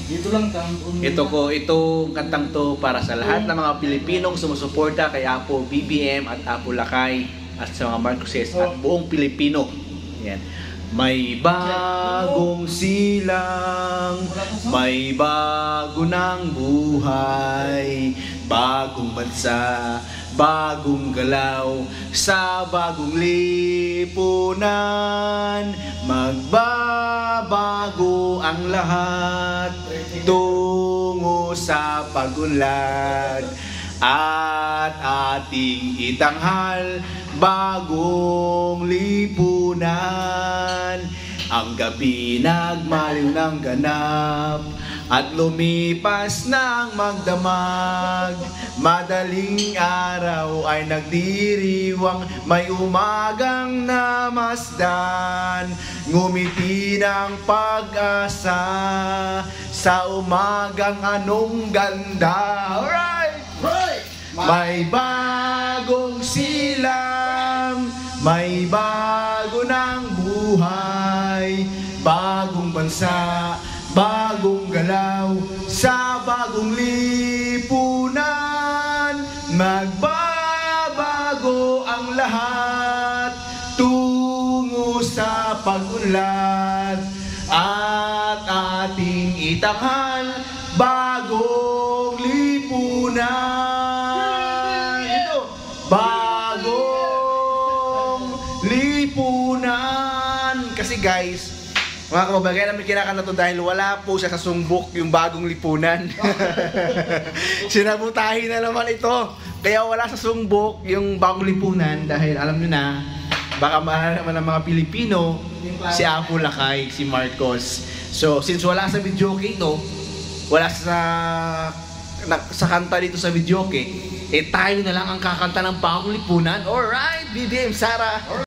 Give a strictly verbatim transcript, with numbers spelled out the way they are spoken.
Dito lang ka. Ito ko, itong kantang to para sa lahat ng mga Pilipinong sumusuporta kay Apo B B M at Apo Lakay at sa mga Marcoses at buong Pilipino. Yan. May bagong silang, may bago ng buhay, bagong bansa, bagong galaw, sa bagong lipunan. Magbabago ang lahat tungo sa pagunlad, at ating itanghal bagong lipunan. Ang gabi nagmaliw ng ganap at lumipas ng magdamag. Madaling araw ay nagdiriwang, may umagang namasdan. Ngumiti ng pag-asa sa umagang anong ganda. Alright! Right! May bagong silang, may bago ng buhay, bagong bansa, bagong galaw, sa bagong lipunan. Magbabago ang lahat tungo sa pagunlad, at ating itanghal bagong lipunan. Ito, bagong lipunan. Kasi guys, mga kababayan, namin kinakanta to dahil wala po siya sa sungbok yung bagong lipunan. Sinabutahin na naman ito. Kaya wala sa sungbok yung bagong lipunan dahil alam nyo na, baka mahal naman ng mga Pilipino si Apo Lakay, si Marcos. So, since wala sa videoke ito, wala sa na, sa kanta dito sa videoke, eh tayo na lang ang kakanta ng bagong lipunan. Alright, B B M Sara.